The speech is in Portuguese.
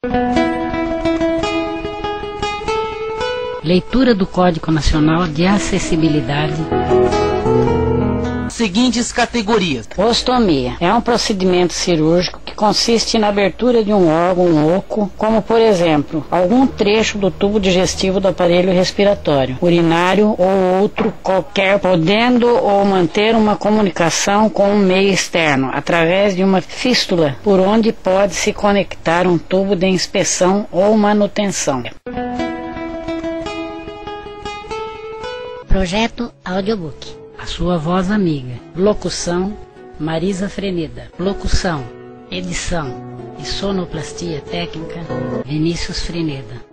Leitura do Código Nacional de Acessibilidade. Seguintes categorias. Ostomia é um procedimento cirúrgico que consiste na abertura de um órgão oco, como por exemplo, algum trecho do tubo digestivo do aparelho respiratório, urinário ou outro qualquer, podendo ou manter uma comunicação com um meio externo, através de uma fístula, por onde pode se conectar um tubo de inspeção ou manutenção. Projeto Audiobook. A sua voz amiga. Locução, Marisa Freneda. Locução, edição e sonoplastia técnica, Vinícius Freneda.